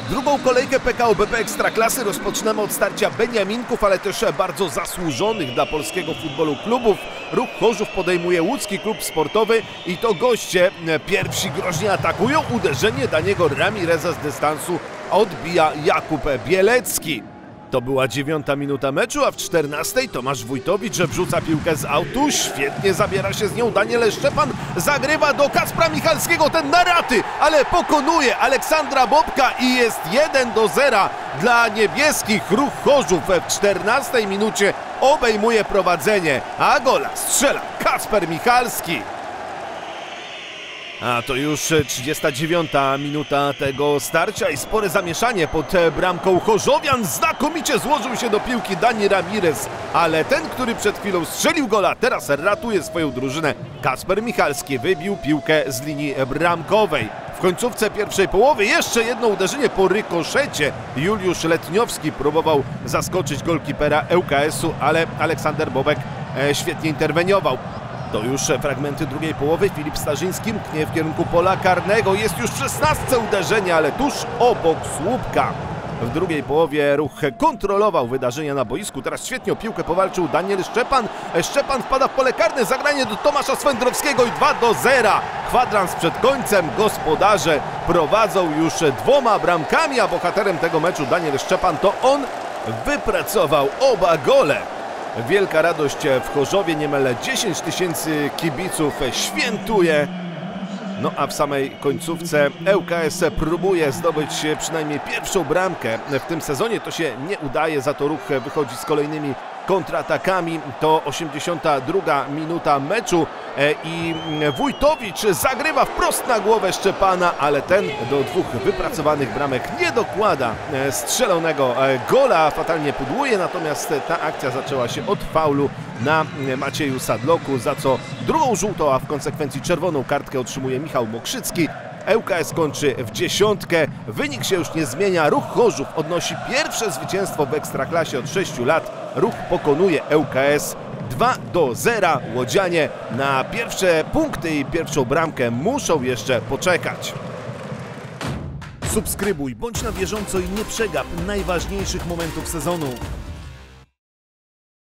Drugą kolejkę PKO BP Ekstraklasy rozpoczynamy od starcia Beniaminków, ale też bardzo zasłużonych dla polskiego futbolu klubów. Ruch Chorzów podejmuje łódzki klub sportowy i to goście pierwsi groźnie atakują. Uderzenie Daniego Ramireza z dystansu odbija Jakub Bielecki. To była 9. minuta meczu, a w 14. Tomasz Wójtowicz wrzuca piłkę z autu. Świetnie zabiera się z nią Daniel Szczepan. Zagrywa do Kacpra Michalskiego, ten na raty, ale pokonuje Aleksandra Bobka i jest 1-0 dla niebieskich. Ruch Chorzów w 14. minucie obejmuje prowadzenie, a gola strzela Kacper Michalski. A to już 39. minuta tego starcia i spore zamieszanie pod bramką chorzowian. Znakomicie złożył się do piłki Dani Ramirez, ale ten, który przed chwilą strzelił gola, teraz ratuje swoją drużynę. Kacper Michalski wybił piłkę z linii bramkowej. W końcówce pierwszej połowy jeszcze jedno uderzenie po rykoszecie. Juliusz Letniowski próbował zaskoczyć golkipera ŁKS-u, ale Aleksander Bobek świetnie interweniował. To już fragmenty drugiej połowy. Filip Starzyński mknie w kierunku pola karnego. Jest już w 16 uderzenie, ale tuż obok słupka. W drugiej połowie Ruch kontrolował wydarzenia na boisku. Teraz świetnie o piłkę powalczył Daniel Szczepan. Szczepan wpada w pole karne. Zagranie do Tomasza Swędrowskiego i 2-0. Kwadrans przed końcem. Gospodarze prowadzą już 2 bramkami, a bohaterem tego meczu Daniel Szczepan to on wypracował oba gole. Wielka radość w Chorzowie, niemal 10 000 kibiców świętuje. No a w samej końcówce ŁKS próbuje zdobyć przynajmniej pierwszą bramkę w tym sezonie. To się nie udaje, za to Ruch wychodzi z kolejnymi kontratakami. To 82. minuta meczu i Wójtowicz zagrywa wprost na głowę Szczepana, ale ten do 2 wypracowanych bramek nie dokłada strzelonego gola. Fatalnie pudłuje, natomiast ta akcja zaczęła się od faulu na Macieju Sadloku, za co drugą żółtą, a w konsekwencji czerwoną kartkę otrzymuje Michał Mokrzycki. ŁKS kończy w 10. Wynik się już nie zmienia. Ruch Chorzów odnosi pierwsze zwycięstwo w Ekstraklasie od 6 lat. Ruch pokonuje ŁKS 2-0. Łodzianie na pierwsze punkty i pierwszą bramkę muszą jeszcze poczekać. Subskrybuj, bądź na bieżąco i nie przegap najważniejszych momentów sezonu.